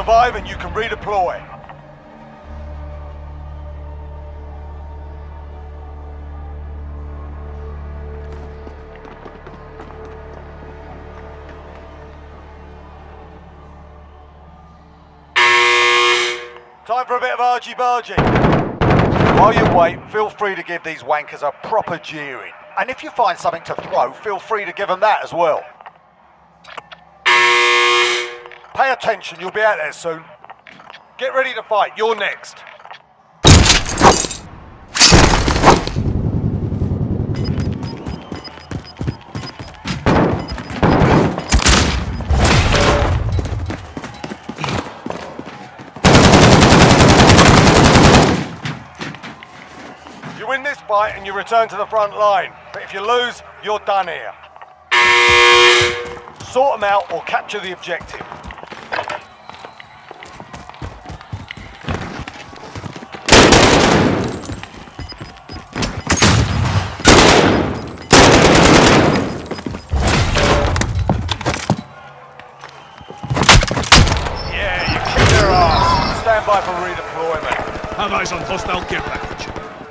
survive and you can redeploy. Time for a bit of argy-bargy. While you wait, feel free to give these wankers a proper jeering. And if you find something to throw, feel free to give them that as well. Pay attention, you'll be out there soon. Get ready to fight, you're next. You win this fight and you return to the front line. But if you lose, you're done here. Sort them out or capture the objective. Yeah, you kick their ass. Stand by for redeployment. Have eyes on hostile care package.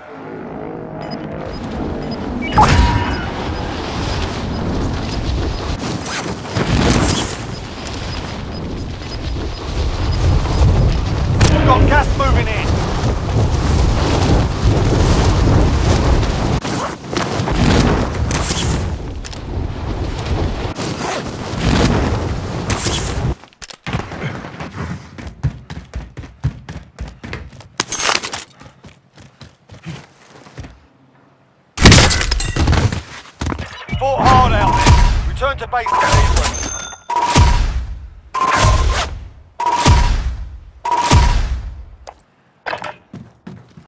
We've got gas moving in. Fought hard out there. Return to base to Hebron.